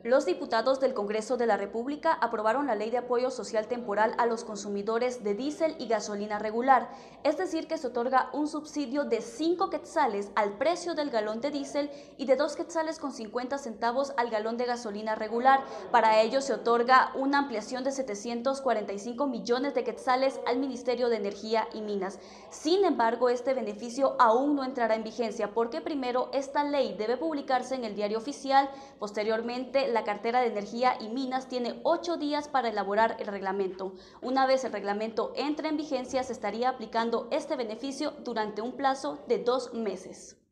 Los diputados del Congreso de la República aprobaron la Ley de Apoyo Social Temporal a los consumidores de diésel y gasolina regular, es decir, que se otorga un subsidio de 5 quetzales al precio del galón de diésel y de 2 quetzales con 50 centavos al galón de gasolina regular. Para ello se otorga una ampliación de 745 millones de quetzales al Ministerio de Energía y Minas. Sin embargo, este beneficio aún no entrará en vigencia porque primero esta ley debe publicarse en el Diario Oficial. Posteriormente, la cartera de Energía y Minas tiene 8 días para elaborar el reglamento. Una vez el reglamento entre en vigencia, se estaría aplicando este beneficio durante un plazo de 2 meses.